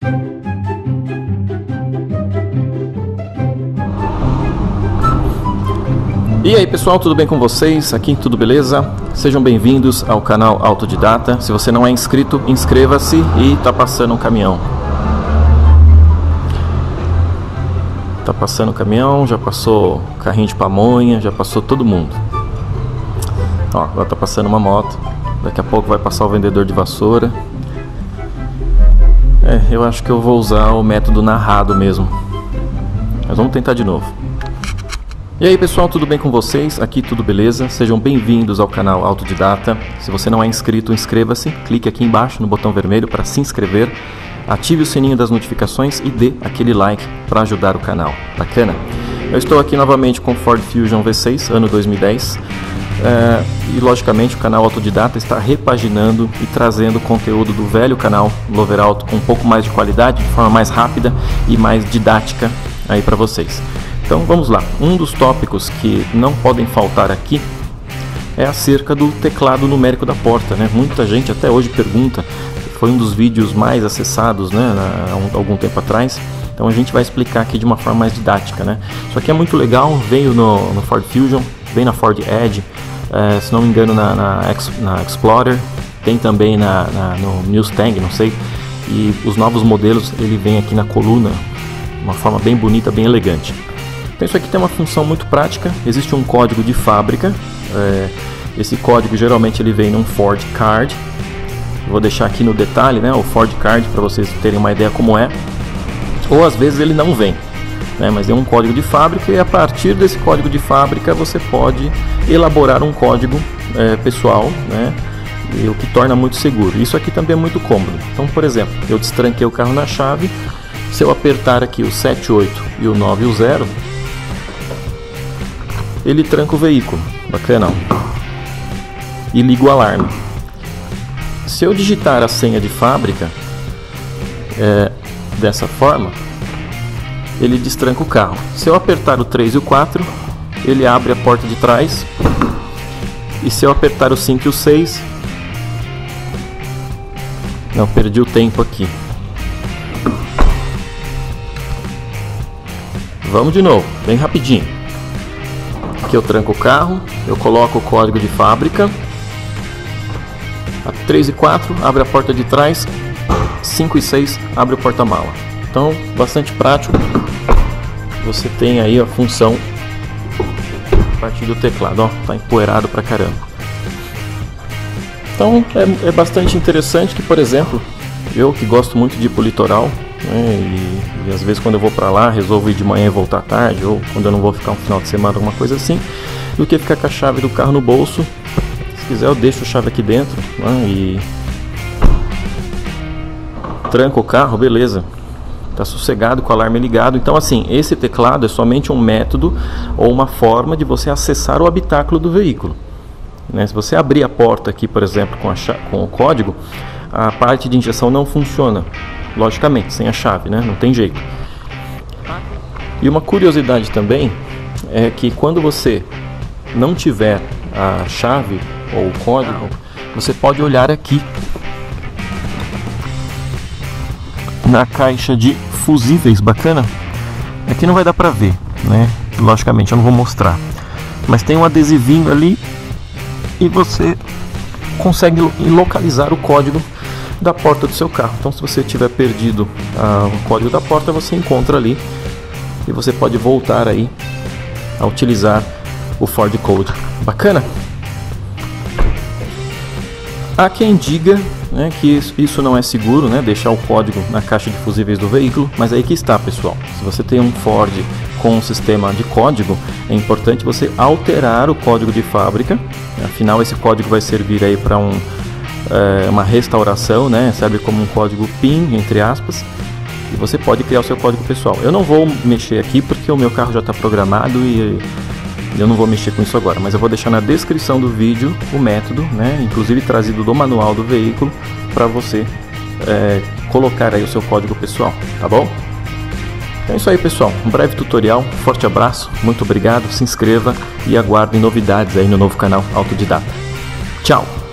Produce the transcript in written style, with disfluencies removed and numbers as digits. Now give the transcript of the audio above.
E aí pessoal, tudo bem com vocês? Aqui tudo beleza? Sejam bem-vindos ao canal Autodidata. Se você não é inscrito, inscreva-se e tá passando um caminhão. Tá passando o caminhão, já passou carrinho de pamonha, já passou todo mundo. Ó, agora tá passando uma moto. Daqui a pouco vai passar o vendedor de vassoura. Eu acho que eu vou usar o método narrado mesmo. Mas vamos tentar de novo. E aí pessoal, tudo bem com vocês? Aqui tudo beleza? Sejam bem-vindos ao canal Autodidata. Se você não é inscrito, inscreva-se. Clique aqui embaixo no botão vermelho para se inscrever. Ative o sininho das notificações e dê aquele like para ajudar o canal. Bacana? Eu estou aqui novamente com o Ford Fusion V6, ano 2010. E logicamente o canal Autodidata está repaginando e trazendo conteúdo do velho canal Lover Auto com um pouco mais de qualidade, de forma mais rápida e mais didática aí para vocês. Então vamos lá, um dos tópicos que não podem faltar aqui é acerca do teclado numérico da porta, né? Muita gente até hoje pergunta, foi um dos vídeos mais acessados, né, há algum tempo atrás, então a gente vai explicar aqui de uma forma mais didática, né? Isso aqui é muito legal, veio no Ford Fusion, vem na Ford Edge, se não me engano na Explorer, tem também no Mustang, não sei, e os novos modelos ele vem aqui na coluna, de uma forma bem bonita, bem elegante. Então isso aqui tem uma função muito prática, existe um código de fábrica, esse código geralmente ele vem num Ford Card, vou deixar aqui no detalhe, né, o Ford Card para vocês terem uma ideia como é, ou às vezes ele não vem, né, mas é um código de fábrica e a partir desse código de fábrica você pode elaborar um código pessoal, né, e o que torna muito seguro. Isso aqui também é muito cômodo. Então, por exemplo, eu destranquei o carro na chave, se eu apertar aqui o 7, 8 e o 9 e o 0, ele tranca o veículo, bacana, e liga o alarme. Se eu digitar a senha de fábrica dessa forma, ele destranca o carro. Se eu apertar o 3 e o 4, ele abre a porta de trás, e se eu apertar o 5 e o 6, não, perdi o tempo aqui. Vamos de novo, bem rapidinho. Aqui eu tranco o carro, eu coloco o código de fábrica, a 3 e 4 abre a porta de trás, 5 e 6 abre o porta-mala. Então, bastante prático, você tem aí a função a partir do teclado, ó, tá empoeirado pra caramba. Então é bastante interessante que, por exemplo, eu que gosto muito de ir pro litoral, né, e às vezes quando eu vou pra lá resolvo ir de manhã e voltar tarde, ou quando eu não vou ficar um final de semana, alguma coisa assim, do que ficar com a chave do carro no bolso. Se quiser eu deixo a chave aqui dentro, né, e tranco o carro, beleza, tá sossegado com o alarme ligado. Então assim, esse teclado é somente um método ou uma forma de você acessar o habitáculo do veículo, né? Se você abrir a porta aqui, por exemplo, com o código, a parte de injeção não funciona, logicamente, sem a chave, né? Não tem jeito. E uma curiosidade também é que quando você não tiver a chave ou o código, você pode olhar aqui na caixa de fusíveis, bacana? Aqui não vai dar pra ver, né? Logicamente, eu não vou mostrar. Mas tem um adesivinho ali e você consegue localizar o código da porta do seu carro. Então se você tiver perdido o código da porta, você encontra ali e você pode voltar aí a utilizar o Ford Code. Bacana? Há quem diga, né, que isso não é seguro, né, deixar o código na caixa de fusíveis do veículo, mas aí que está, pessoal. Se você tem um Ford com um sistema de código, é importante você alterar o código de fábrica. Afinal, esse código vai servir aí para uma restauração, né? Serve como um código PIN, entre aspas, e você pode criar o seu código pessoal. Eu não vou mexer aqui porque o meu carro já está programado e eu não vou mexer com isso agora, mas eu vou deixar na descrição do vídeo o método, né? Inclusive trazido do manual do veículo, para você colocar aí o seu código pessoal, tá bom? É isso aí, pessoal, um breve tutorial, forte abraço, muito obrigado, se inscreva e aguardem novidades aí no novo canal Autodidata. Tchau!